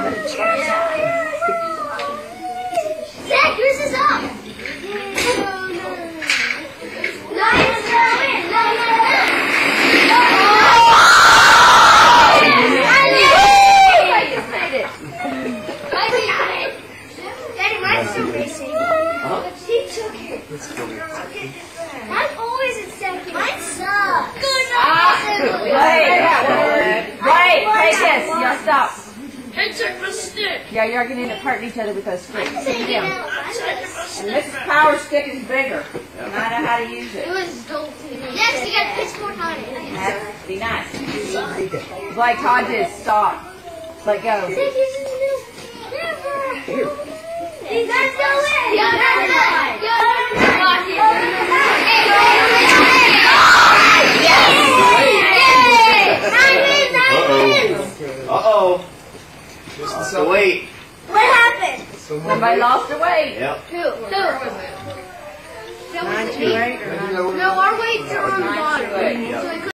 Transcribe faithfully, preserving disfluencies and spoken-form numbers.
Zach, yours is up. Daddy, mine's still racing. He took it. I'm always in second. Mine sucks. Good Ah, wait, wait, patience. Y'all stop. Hey, check my stick. Yeah, you're going to end up hurting each other with those sticks. Sit down. it. And Missus Power's stick is bigger. And I know how to use It it. was dope. Yes, you got to pitch more time. That's be nice. Like Todd did, stop. Let go. Never. You guys go in. Yo, no, no. Yo, no, no. Uh-oh. So wait. What happened? Somebody lost their weight. Yep. Who? Who? Nine two eight or nine No, our weights are on the nine two bottom. eight. So we